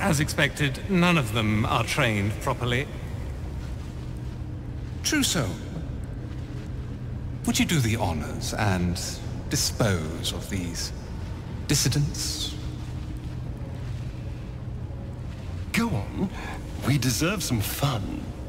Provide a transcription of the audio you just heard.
as expected, none of them are trained properly. Trousseau, would you do the honors and dispose of these dissidents? Go on. We deserve some fun.